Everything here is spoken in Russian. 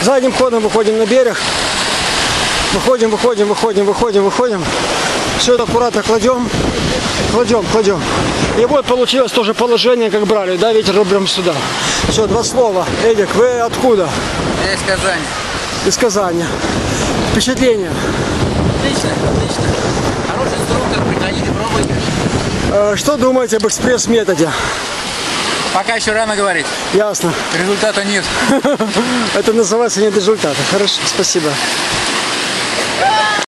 Задним ходом выходим на берег. Выходим. Все это аккуратно кладем. И вот получилось тоже положение, как брали, да, ветер рубим сюда. Все, 2 слова. Эдик, вы откуда? Я из Казани. Из Казани. Впечатление? Отлично. Хороший инструктор, приходите, пробуйте. Что думаете об экспресс-методе? Пока еще рано говорить. Ясно. Результата нет. Это называется нет результата. Хорошо, спасибо.